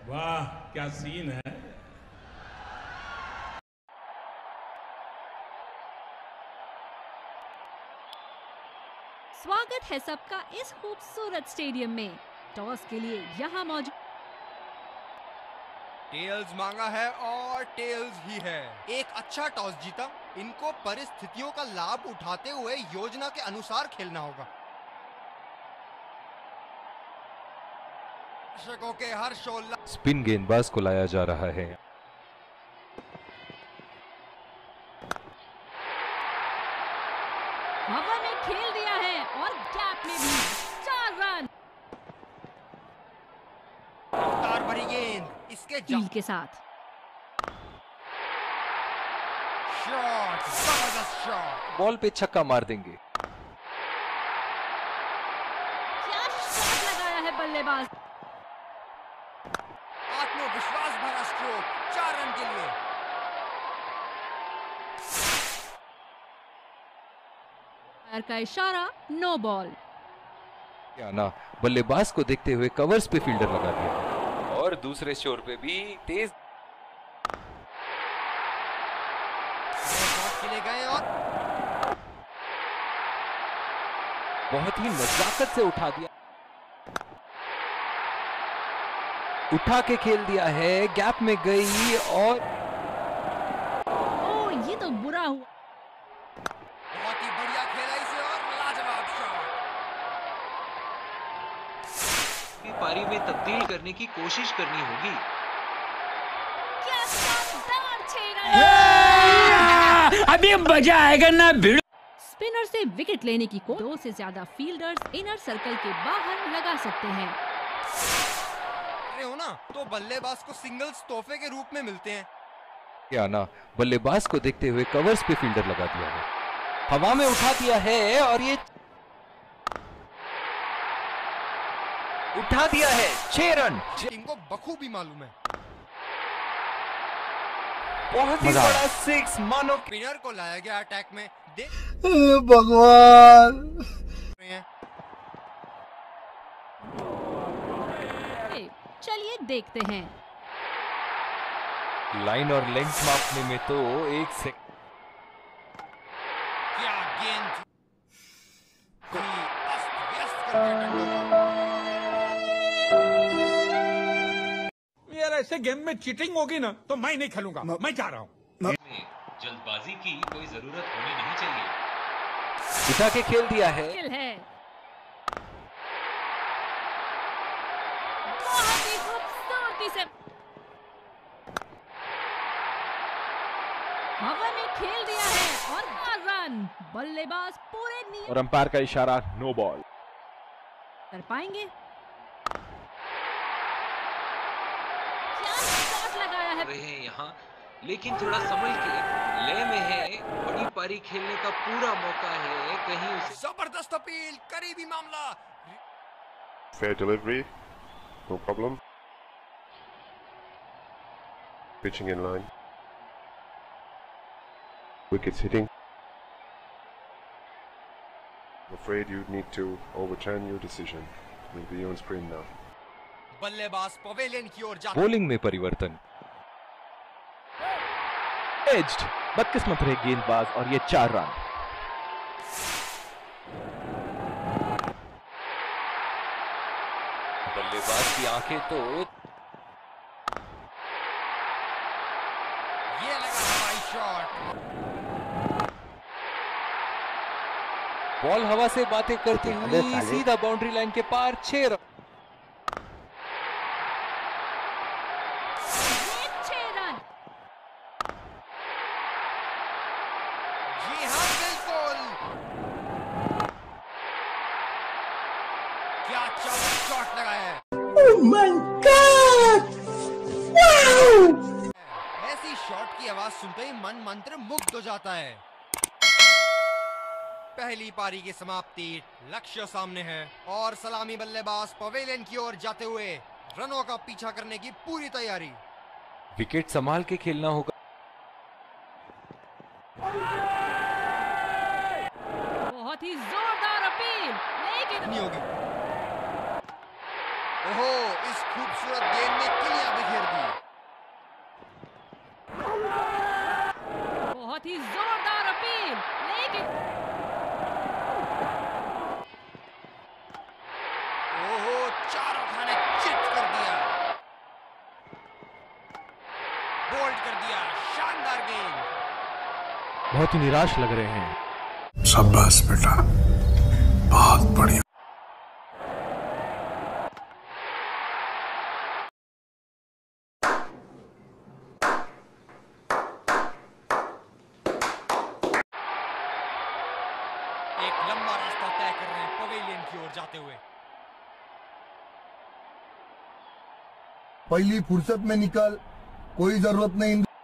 वाह क्या सीन है। स्वागत है सबका इस खूबसूरत स्टेडियम में। टॉस के लिए यहाँ मौजूद टेल्स मांगा है और टेल्स ही है। एक अच्छा टॉस जीता। इनको परिस्थितियों का लाभ उठाते हुए योजना के अनुसार खेलना होगा। दर्शकों के हर्षोल्लास। स्पिन गेंदबाज को लाया जा रहा है। हवा में खेल दिया है और गैप में भी 4 रन। रफ्तार भरी गेंद इसके फील्ड के साथ शॉट, जबरदस्त शॉट। बॉल पे छक्का मार देंगे। क्या शॉट लगाया है बल्लेबाज। आत्मविश्वास भरा स्ट्रोक 4 रन के लिए। फायर का इशारा, नो बॉल। क्या ना, बल्लेबाज को देखते हुए कवर्स पे फील्डर लगा दिया और दूसरे शोर पे भी तेज शॉट खेले गए और बहुत ही नजाकत से उठा दिया। उठा के खेल दिया है, गैप में गई और ओह ये तो बुरा हुआ। बहुत ही बढ़िया खेला इसे और लाजवाब शॉट। पारी में तब्दील करने की कोशिश करनी होगी। क्या शानदार 6 रन। अभी मजा आएगा ना भिड़। स्पिनर से विकेट लेने की 2 से ज्यादा फील्डर्स इनर सर्कल के बाहर लगा सकते हैं। हो ना तो बल्लेबाज को सिंगल्स तोहफे के रूप में मिलते हैं। क्या ना, बल्लेबाज को देखते हुए कवर्स पे फील्डर लगा दिया है, हवा में उठा दिया है और ये उठा दिया है 6 रन। इनको बखूबी मालूम है। बहुत ही बड़ा 6 मानो। स्पिनर को लाया गया अटैक में। भगवान। चलिए देखते हैं। लाइन और लेंथ मापने में तो 1 सेकंड। क्या गेंद थी। अस्त-व्यस्त कर दिया डंडों को। यार ऐसे गेम में चीटिंग होगी ना तो मैं नहीं खेलूंगा, मैं जा रहा हूँ। जल्दबाजी की कोई जरूरत होनी नहीं चाहिए। उठा के खेल दिया है। बहुत ही खूबसूरती से हवा में खेल दिया है और 4 रन। बल्लेबाज पूरे नियम और अंपायर का इशारा, नो बॉल। कर पाएंगे। क्या शॉट लगाया है। रहे हैं यहाँ, लेकिन थोड़ा संभल के लय में है। बड़ी पारी खेलने का पूरा मौका है, कहीं उसे जबरदस्त अपील, करीबी मामला। Fair delivery, no problem. Pitching in line. Wickets hitting. I'm afraid you need to overturn your decision. Will be on sprint now. बल्लेबाज पवेलियन की ओर जाता। बॉलिंग में परिवर्तन। एज्ड, बदकिस्मत रहे गेंदबाज और ये 4 रन। बल्लेबाज की आंखें तो ये लगा हवाई शॉट। बॉल हवा से बातें करती हुई सीधा बाउंड्री लाइन के पार 6 रन। ये 6 रन। जी हाँ बिल्कुल। क्या चाबुक शॉट लगाया है। ऐसी शॉट की आवाज सुनते ही मन मंत्र मुग्ध हो जाता है। पहली पारी की समाप्ति, लक्ष्य सामने है और सलामी बल्लेबाज पवेलियन की ओर जाते हुए रनों का पीछा करने की पूरी तैयारी। विकेट संभाल के खेलना होगा। बहुत ही जोरदार अपील, लेकिन नहीं होगी। ओहो, इस खूबसूरत गेंद में किलियां बहुत ही जोरदार अपील, लेकिन ओहो, चारों खाने चिट कर दिया, बोल्ड कर दिया, शानदार गेंद। बहुत ही निराश लग रहे हैं। शाबाश बेटा, बहुत बढ़िया। एक लंबा रास्ता तय कर रहे हैं पवेलियन की ओर जाते हुए। पहली फुर्सत में निकल, कोई जरूरत नहीं